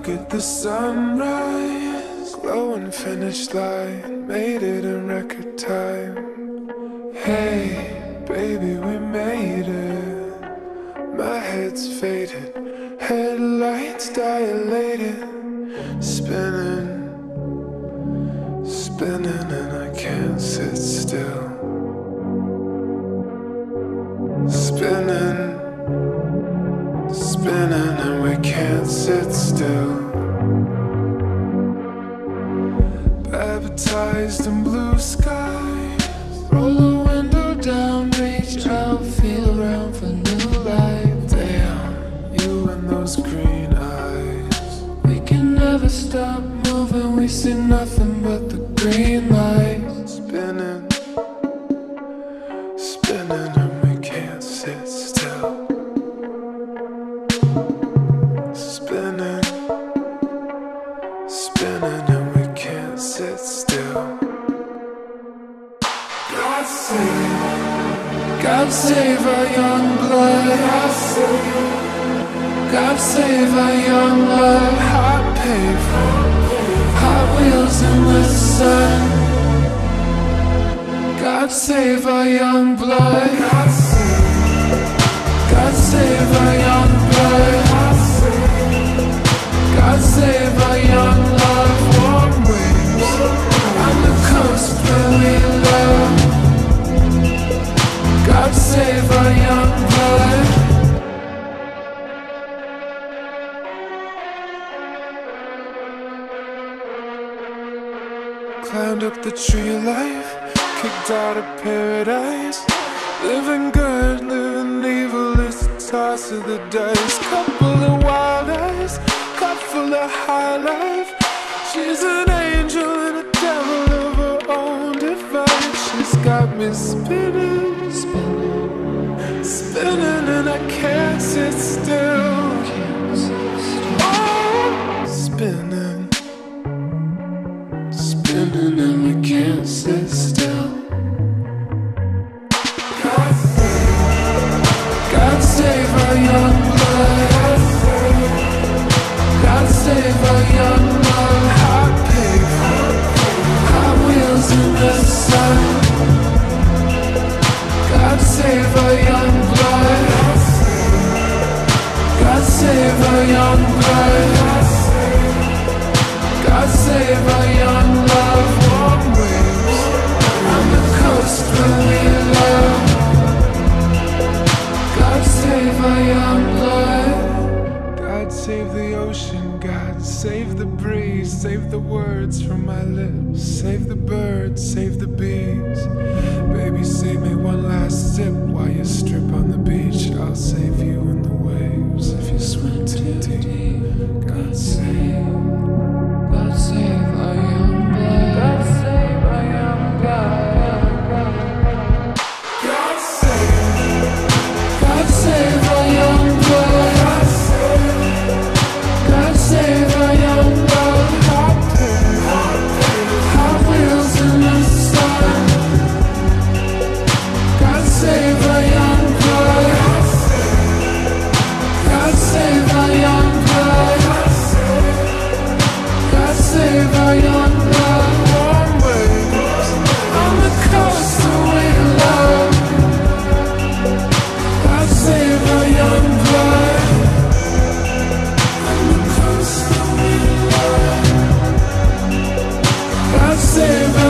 Look at the sunrise, glowing finish line, made it in record time. Hey, baby, we made it. My head's faded, headlights dilated, spinning, spinning, and I can't sit still. Spinning, spinning, and we can't sit still. Baptized in blue skies, roll the window down, reach out, feel around for new life. Damn, you and those green eyes. We can never stop moving, we see nothing but the green light. Spinning, spinning, and we can't sit still. Spinning, spinning, and we can't sit still. God save our young blood. God save our young blood. Hot pavement, hot wheels in the sun. God save our young blood. God save our young blood. God save our young love. Warm waves on the coast where we love. God save our young blood. Climbed up the tree of life, kicked out of paradise. Living good, living evil is the toss of the dice. Couple of wild eyes, cup full of high life. She's an angel and a devil of her own device. She's got me spinning, spinning, spinning, and I can't sit still. Oh, spinning, spinning, and we can't sit still. God save our young blood. God save our young blood. Hot pavement, hot wheels in the sun. God save our young blood. God save our young blood. God save our young love. Warm waves on the coast where we love. God save our young blood. God save the ocean, God save the breeze, save the words from my lips, save the birds, save the bees. Baby, save me one last sip while you strip on the beach. I'll save you in the waves if you swim too deep. God save our young blood. God save our young blood. God save our young blood. God save our young blood. Hot wheels in the sun. God save our young blood. God save our young blood. God save our young blood. Warm waves on the coast that we love. God save our young blood. On the coast that we love. God save our